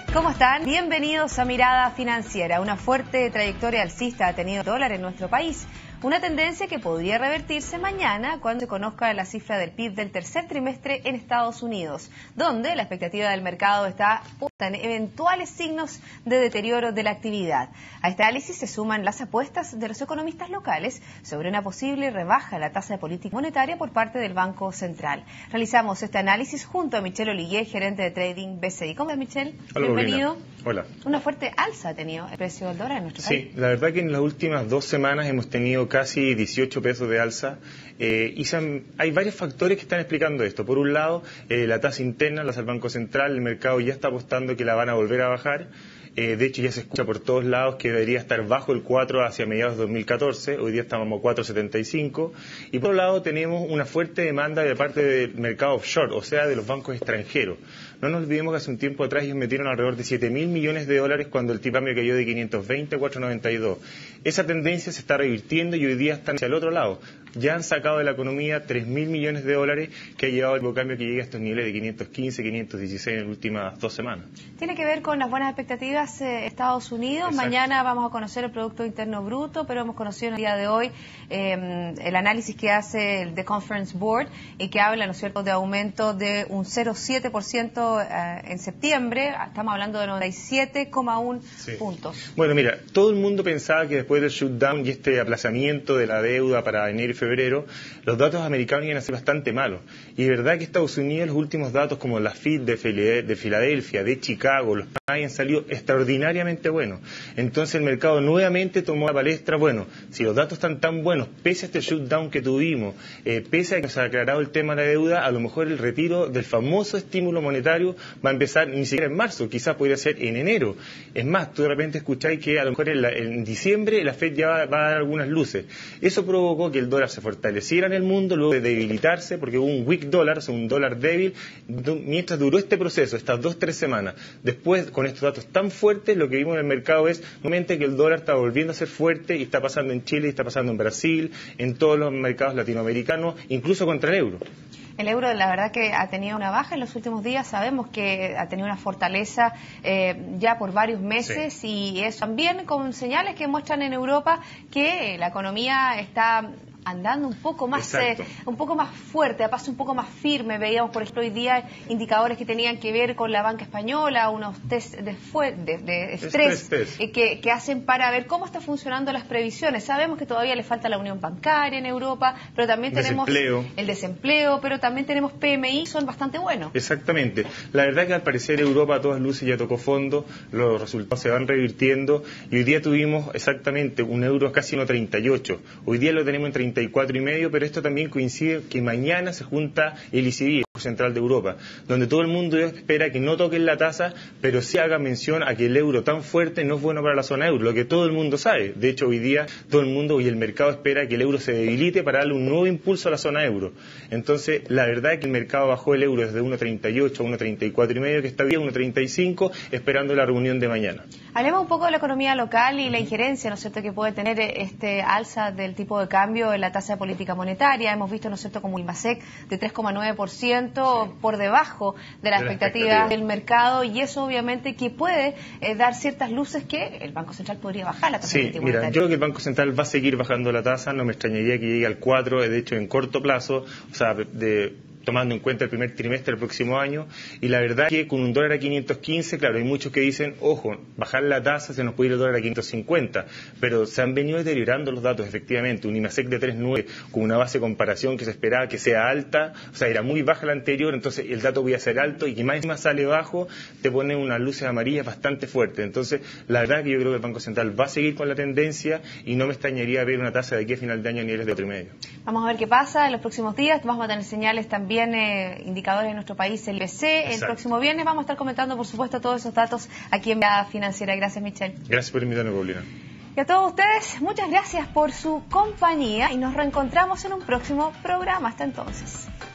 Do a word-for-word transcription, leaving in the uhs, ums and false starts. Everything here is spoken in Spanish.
¿Cómo están? Bienvenidos a Mirada Financiera. Una fuerte trayectoria alcista ha tenido el dólar en nuestro país. Una tendencia que podría revertirse mañana cuando se conozca la cifra del P I B del tercer trimestre en Estados Unidos, donde la expectativa del mercado está puesta en eventuales signos de deterioro de la actividad. A este análisis se suman las apuestas de los economistas locales sobre una posible rebaja de la tasa de política monetaria por parte del Banco Central. Realizamos este análisis junto a Michel Oligué, gerente de trading B C I. ¿Cómo estás, Michel? Hola, bienvenido. Paulina. Hola. Una fuerte alza ha tenido el precio del dólar en nuestro país. Sí, la verdad que en las últimas dos semanas hemos tenido casi dieciocho pesos de alza eh, y han, hay varios factores que están explicando esto. Por un lado, eh, la tasa interna, la del Banco Central, el mercado ya está apostando que la van a volver a bajar. Eh, de hecho, ya se escucha por todos lados que debería estar bajo el cuatro hacia mediados de dos mil catorce. Hoy día estamos a cuatro setenta y cinco. Y por otro lado, tenemos una fuerte demanda de parte del mercado offshore, o sea, de los bancos extranjeros. No nos olvidemos que hace un tiempo atrás ellos metieron alrededor de siete mil millones de dólares cuando el tipo de cambio cayó de quinientos veinte a cuatrocientos noventa y dos. Esa tendencia se está revirtiendo y hoy día están hacia el otro lado. Ya han sacado de la economía tres mil millones de dólares que ha llevado el tipo de cambio que llegue a estos niveles de quinientos quince, quinientos dieciséis en las últimas dos semanas. Tiene que ver con las buenas expectativas eh, Estados Unidos. Exacto. Mañana vamos a conocer el Producto Interno Bruto, pero hemos conocido en el día de hoy eh, el análisis que hace el The Conference Board y que habla, ¿no es cierto?, de aumento de un cero coma siete por ciento eh, en septiembre. Estamos hablando de noventa y siete coma uno sí. puntos. Bueno, mira, todo el mundo pensaba que después del shutdown y este aplazamiento de la deuda para enero y febrero, los datos americanos iban a ser bastante malos. Y de verdad que Estados Unidos, los últimos datos como la F I D de Filadelfia, de Chicago, los han salido extraordinariamente buenos. Entonces el mercado nuevamente tomó la palestra, bueno, si los datos están tan buenos, pese a este shutdown que tuvimos, eh, pese a que se ha aclarado el tema de la deuda, a lo mejor el retiro del famoso estímulo monetario va a empezar ni siquiera en marzo, quizás podría ser en enero. Es más, tú de repente escucháis que a lo mejor en, la, en diciembre la Fed ya va, va a dar algunas luces. Eso provocó que el dólar se fortaleciera en el mundo, luego de debilitarse, porque hubo un weak dollar, o sea, un dólar débil, mientras duró este proceso, estas dos, tres semanas. Después, con estos datos tan fuertes, lo que vimos en el mercado es nuevamente que el dólar está volviendo a ser fuerte y está pasando en Chile, y está pasando en Brasil, en todos los mercados latinoamericanos, incluso contra el euro. El euro, la verdad que ha tenido una baja en los últimos días. Sabemos que ha tenido una fortaleza eh, ya por varios meses, sí. Y eso también con señales que muestran en Europa que la economía está andando un poco más eh, un poco más fuerte, a paso un poco más firme. Veíamos, por ejemplo, hoy día indicadores que tenían que ver con la banca española, unos test de, de, de estrés eh, que, que hacen para ver cómo están funcionando las previsiones. Sabemos que todavía le falta la unión bancaria en Europa, pero también tenemos desempleo. el desempleo, pero también tenemos P M I, son bastante buenos. Exactamente. La verdad que al parecer Europa a todas luces ya tocó fondo, los resultados se van revirtiendo y hoy día tuvimos exactamente un euro casi uno treinta y ocho. Hoy día lo tenemos en treinta y cuatro y medio, pero esto también coincide que mañana se junta el E C B, el Banco Central de Europa, donde todo el mundo espera que no toquen la tasa, pero sí haga mención a que el euro tan fuerte no es bueno para la zona euro, lo que todo el mundo sabe. De hecho, hoy día todo el mundo y el mercado espera que el euro se debilite para darle un nuevo impulso a la zona euro. Entonces, la verdad es que el mercado bajó el euro desde uno treinta y ocho a uno treinta y cuatro y medio, que está bien, uno treinta y cinco, esperando la reunión de mañana. Hablemos un poco de la economía local y la injerencia, ¿no es cierto?, que puede tener este alza del tipo de cambio en la tasa de política monetaria. Hemos visto, ¿no es cierto?, como el IMASEC de tres coma nueve por ciento sí. por debajo de las de expectativas la expectativa. del mercado, y eso obviamente que puede eh, dar ciertas luces que el Banco Central podría bajar la tasa sí, de política mira, monetaria. Yo creo que el Banco Central va a seguir bajando la tasa, no me extrañaría que llegue al cuatro, de hecho en corto plazo, o sea, de... tomando en cuenta el primer trimestre del próximo año, y la verdad que con un dólar a quinientos quince, claro, hay muchos que dicen, ojo, bajar la tasa se nos puede ir el dólar a quinientos cincuenta, pero se han venido deteriorando los datos, efectivamente, un IMASEC de tres coma nueve con una base de comparación que se esperaba que sea alta, o sea, era muy baja la anterior, entonces el dato voy a ser alto, y que más y más sale bajo, te pone unas luces amarillas bastante fuertes. Entonces, la verdad que yo creo que el Banco Central va a seguir con la tendencia, y no me extrañaría ver una tasa de aquí a final de año a niveles de otro y medio. Vamos a ver qué pasa en los próximos días, vamos a tener señales también Viene indicadores de nuestro país, el I P C. El próximo viernes vamos a estar comentando, por supuesto, todos esos datos aquí en Mirada Financiera. Gracias, Michel. Gracias por invitarme, Paulina. Y a todos ustedes, muchas gracias por su compañía y nos reencontramos en un próximo programa. Hasta entonces.